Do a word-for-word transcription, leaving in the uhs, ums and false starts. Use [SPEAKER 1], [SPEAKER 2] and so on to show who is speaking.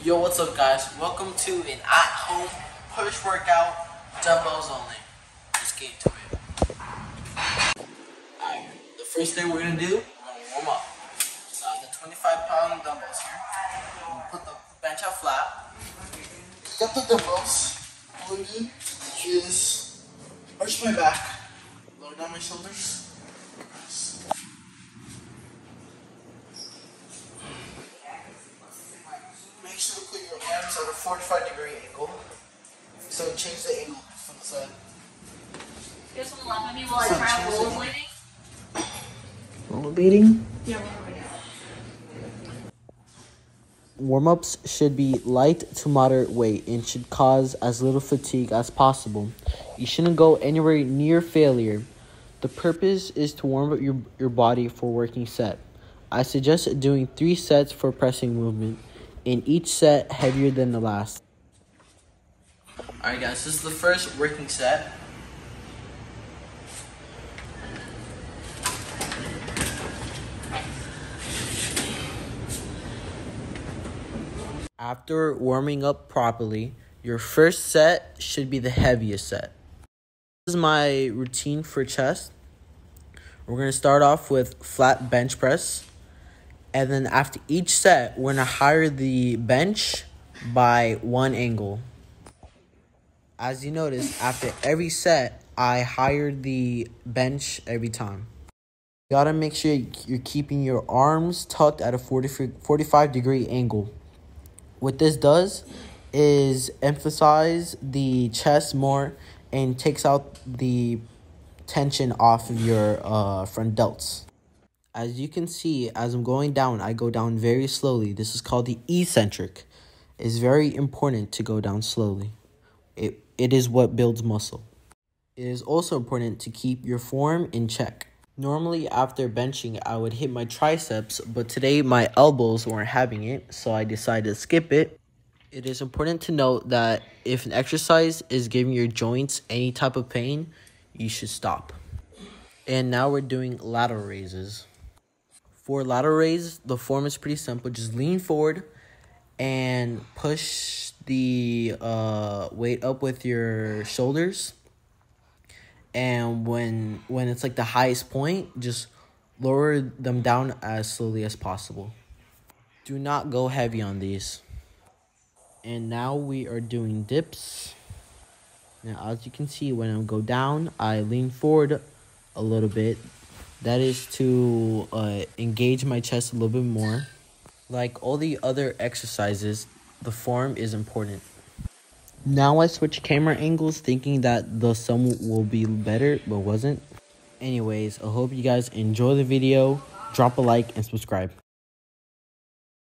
[SPEAKER 1] Yo, what's up guys? Welcome to an at-home push workout, dumbbells only. Let's get into it. Alright, the first thing we're gonna do, we're gonna warm up. So I have the twenty-five pound dumbbells here. I'm gonna put the bench out flat. Get the dumbbells. All I do is arch my back, lower down my shoulders. Make sure to put your arms at a forty-five degree angle. So change the angle from the side.
[SPEAKER 2] You guys want to laugh at me while I try rollerblading?
[SPEAKER 3] Rollerblading?
[SPEAKER 2] Yeah, rollerblading.
[SPEAKER 3] Warm-ups should be light to moderate weight and should cause as little fatigue as possible. You shouldn't go anywhere near failure. The purpose is to warm up your, your body for working set. I suggest doing three sets for pressing movement, and each set heavier than the last.
[SPEAKER 1] Alright guys, this is the first working set.
[SPEAKER 3] After warming up properly, your first set should be the heaviest set. This is my routine for chest. We're going to start off with flat bench press. And then after each set, we're going to higher the bench by one angle. As you notice, after every set, I higher the bench every time. You got to make sure you're keeping your arms tucked at a forty, forty-five degree angle. What this does is emphasize the chest more and takes out the tension off of your uh, front delts. As you can see, as I'm going down, I go down very slowly. This is called the eccentric. It's very important to go down slowly. It, it is what builds muscle. It is also important to keep your form in check. Normally, after benching, I would hit my triceps, but today my elbows weren't having it, so I decided to skip it. It is important to note that if an exercise is giving your joints any type of pain, you should stop. And now we're doing lateral raises. For lateral raise, the form is pretty simple. Just lean forward and push the uh, weight up with your shoulders. And when when it's like the highest point, just lower them down as slowly as possible. Do not go heavy on these. And now we are doing dips. Now, as you can see, when I go down, I lean forward a little bit. That is to uh, engage my chest a little bit more. Like all the other exercises, the form is important. Now I switch camera angles thinking that the sum will be better, but wasn't. Anyways, I hope you guys enjoy the video. Drop a like and subscribe.